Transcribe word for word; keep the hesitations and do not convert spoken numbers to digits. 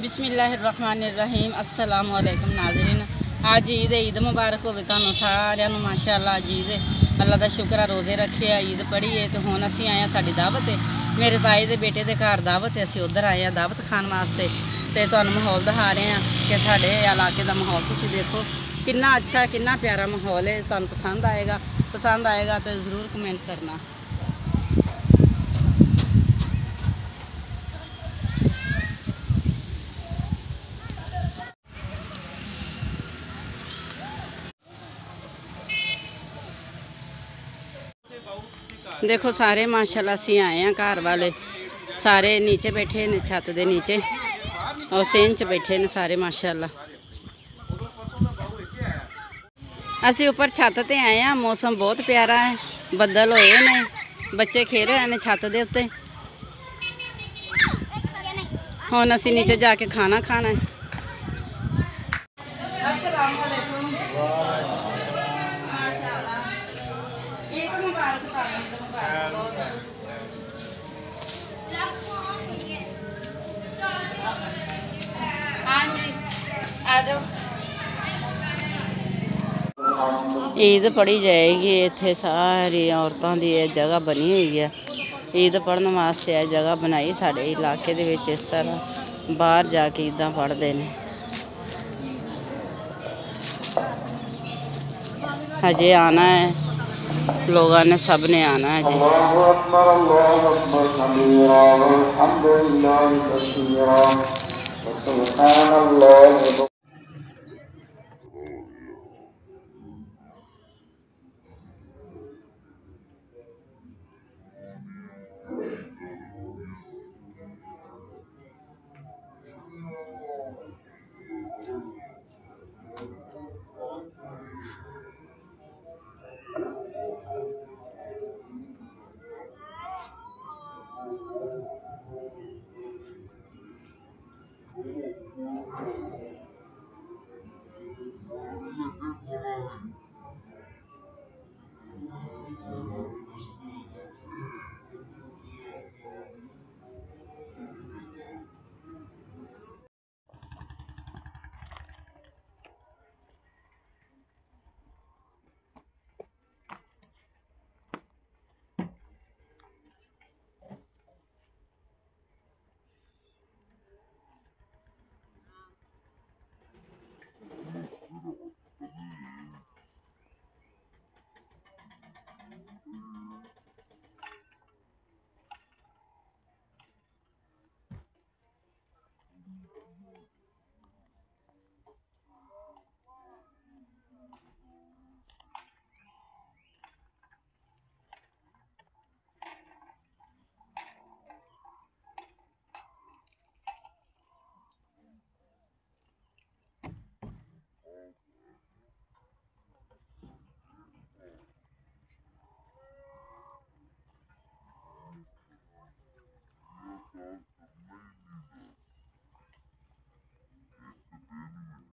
बिस्मिल्लाहिर्रहमानिर्रहीम अस्सलाम ओ अलैकुम नाज़रीन। आज ईद ईद मुबारक होवे तुहानू सारिਆਂ ਨੂੰ माशाअल्लाह। अज ईद अल्लाह का शुक्र है, रोज़े रखे आ, ईद पढ़ी है। तो हुण असीं आए साडी दावत है, मेरे ताए दे बेटे दे घर दावत है, असीं उधर आए हैं दावत खाण वास्ते। तो तुहानू माहौल दिखा रहे हैं कि साडे इलाके का माहौल तुसीं देखो कितना अच्छा कितना प्यारा माहौल है। तुहानू पसंद आएगा, पसंद आएगा तो ज़रूर कमेंट करना। देखो सारे माशाल्लाह असीं आए हैं, घर वाले सारे नीचे बैठे ने, छत दे नीचे और सेन च बैठे ने सारे माशाल्लाह। असीं ऊपर छत ते आए हैं, मौसम बहुत प्यारा है, बदल होए ने, बच्चे खेल रहे हैं छत दे उत्ते। हुण असीं नीचे जाके खाना खाना है। अस्सलाम वालेकुम। ईद मुबारक। हाँ जी आ जाओ। ईद पढ़ी जाएगी इत्थे, सारी औरतों की यह जगह बनी हुई है ईद पढ़ने वास्ते। यह जगह बनाई साढ़े इलाके दे विच, इस तरह बाहर जाके ईदां पढ़ते हैं। हजे आना है लोगों ने, सब ने आना है जी।